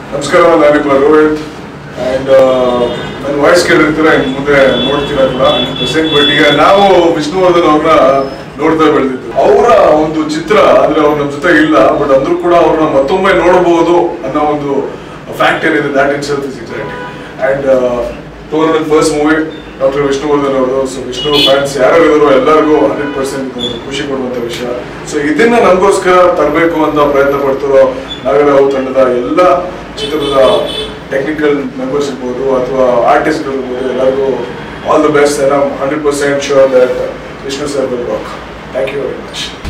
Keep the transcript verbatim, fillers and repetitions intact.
ನಮಸ್ಕಾರ, ನಾನಿಮ್ಮ ರೋಹಿತ್ ಆ್ಯಂಡ್ ನನ್ನ ವಾಯ್ಸ್ ಕೇಳಿರ್ತೀರ ಇನ್ನು ಮುಂದೆ ನೋಡ್ತೀರಲ್ಲ ಪ್ರೆಸೆಂಟ್. ಬಟ್ ಈಗ ನಾವು ವಿಷ್ಣುವರ್ಧನ್ ಅವ್ರನ್ನ ನೋಡ್ತಾ ಬೆಳೆದಿದ್ದು. ಅವರ ಒಂದು ಚಿತ್ರ ಅಂದ್ರೆ ಅವ್ರು ನಮ್ಮ ಜೊತೆ ಇಲ್ಲ, ಬಟ್ ಅಂದ್ರೂ ಕೂಡ ಅವ್ರನ್ನ ಮತ್ತೊಮ್ಮೆ ನೋಡಬಹುದು ಅನ್ನೋ ಒಂದು ಫ್ಯಾಕ್ಟ್ ಏನಿದೆ, that itself is exciting. And two hundred first movie doctor Vishnuvardhan ಅವರು. ಸೊ ವಿಷ್ಣು ಫ್ಯಾನ್ಸ್ ಯಾರು ಇದ್ರು ಎಲ್ಲರಿಗೂ ಹಂಡ್ರೆಡ್ ಪರ್ಸೆಂಟ್ ಖುಷಿ ಕೊಡುವಂಥ ವಿಷಯ. ಸೊ ಇದನ್ನ ನಮಗೋಸ್ಕರ ತರಬೇಕು ಅಂತ ಪ್ರಯತ್ನ ಪಡ್ತಿರೋ ನಾಗರಾವ್ ತಂಡದ ಎಲ್ಲ ಚಿತ್ರದ ಟೆಕ್ನಿಕಲ್ ಮೆಂಬರ್ಸ್ ಇರ್ಬೋದು ಅಥವಾ ಆರ್ಟಿಸ್ಟ್ಗಳು ಇರ್ಬೋದು, ಎಲ್ಲರಿಗೂ all the best. I am hundred percent sure that Vishnu sir will work. Thank you very much.